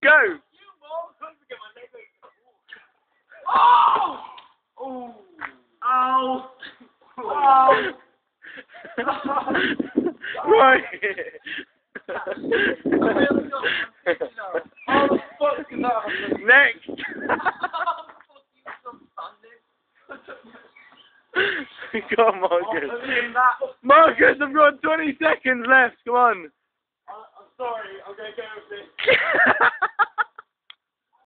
Go! Oh! Oh! Oh! Oh! Right! How the fuck did that happen? Next! Come on, Marcus. Marcus, I've got 20 seconds left. Come on. I'm sorry. I'm going to go with this.